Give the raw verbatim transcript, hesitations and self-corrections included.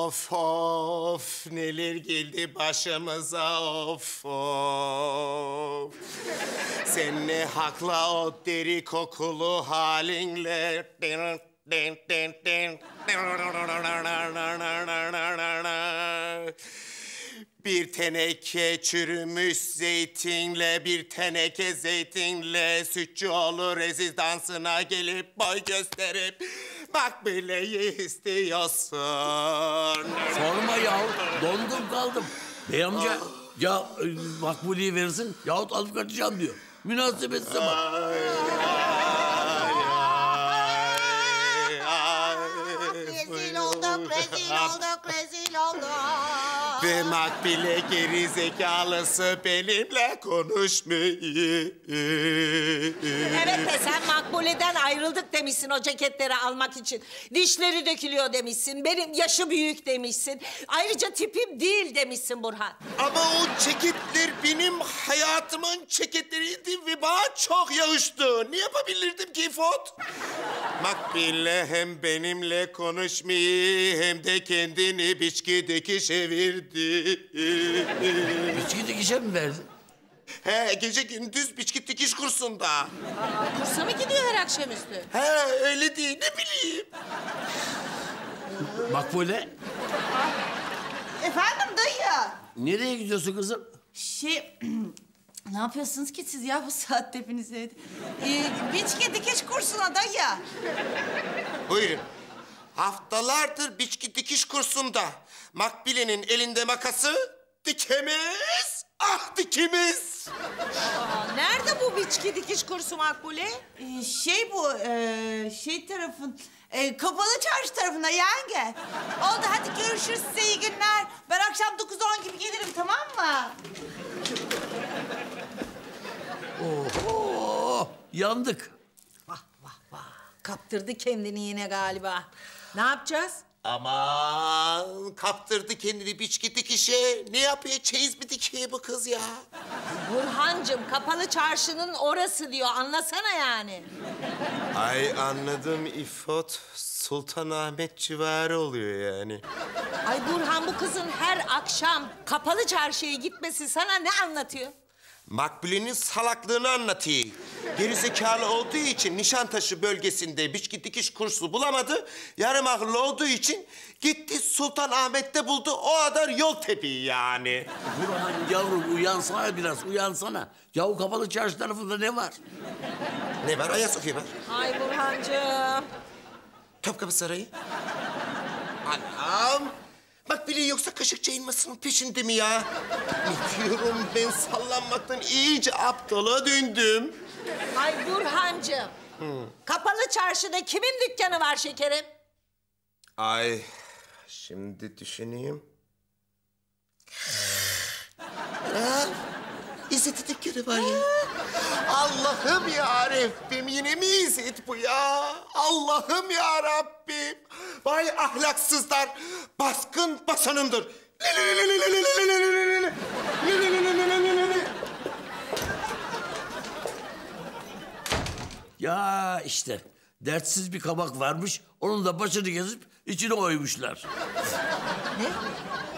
Of of neler geldi başımıza of of. Sen ne hakla o deri kokulu halinle. Bir teneke çürümüş zeytinle, bir teneke zeytinle Sütçüoğlu rezidansına gelip boy gösterip Makbule'yi istiyorsun. Sorma ya, dondum kaldım. Bey amca, ya e, Makbule'yi verirsin yahut alıp kaçacağım diyor. Münasebetse bak. Ay, ay, ay, Rezil olduk, rezil olduk, rezil olduk. Ve Makbule geri zekalısı benimle konuşmuyor. Evet de sen Makbule'den ayrıldık demişsin o ceketleri almak için. Dişleri dökülüyor demişsin, benim yaşı büyük demişsin. Ayrıca tipim değil demişsin Burhan. Ama o ceketler benim hayatımın ceketleriydi ve bana çok yakıştı. Ne yapabilirdim ki İfot? Makbule hem benimle konuşmuyor hem de kendini biçki dikişe verdi. Biçki dikişe mi verdin? He, gece gündüz biçki dikiş kursunda. Aa, kursa mı gidiyor her akşamüstü? He, öyle değil, ne bileyim. Makbule, Efendim dayı. nereye gidiyorsun kızım? Şey, ne yapıyorsunuz ki siz ya bu saatte hepiniz evde? Ee, biçki dikiş kursuna dayı. Buyurun. Haftalardır biçki dikiş kursunda. Makbile'nin elinde makası dikemez, ah dikimiz. Aa, nerede bu biçki dikiş kursu Makbule? Ee, şey bu, e, şey tarafın, e, Kapalı Çarşı tarafında yenge. Oldu hadi görüşürüz size iyi günler. Ben akşam dokuz on gibi gelirim tamam mı? Oho, yandık. Vah vah vah. Kaptırdı kendini yine galiba. Ne yapacağız? Aman kaptırdı kendini biçki dikişe. Ne yapıyor, çeyiz mi dikiyor bu kız ya? Burhancığım kapalı çarşının orası diyor. Anlasana yani. Ay anladım İfot. Sultanahmet civarı oluyor yani. Ay Burhan bu kızın her akşam kapalı çarşıya gitmesi sana ne anlatıyor? Makbule'nin salaklığını anlatıyor. Gerizekalı olduğu için Nişantaşı bölgesinde biçki dikiş kursu bulamadı. Yarım akıllı olduğu için gitti Sultanahmet'te buldu. O kadar yol tepiği yani. Burhan yavrum uyansana biraz, uyansana. Yahu Kapalı Çarşı tarafında ne var? Ne var? Ayasofya var. Ay Burhancığım. Topkapı Sarayı. Anam. Makbule yoksa Kaşıkçı elmasının peşinde mi ya? Ne diyorum ben sallanmaktan iyice aptala döndüm. Ay Burhancığım. Kapalı çarşıda kimin dükkanı var şekerim? Ay şimdi düşüneyim. Ha, İzzet'in dükkanı var ya. Allah'ım ya Rabbim yine mi İzzet bu ya? Allah'ım ya Rabbim. Vay ahlaksızlar. Baskın basanındır. Ya işte dertsiz bir kabak varmış, onun da başını gezip içine oymuşlar. Ne?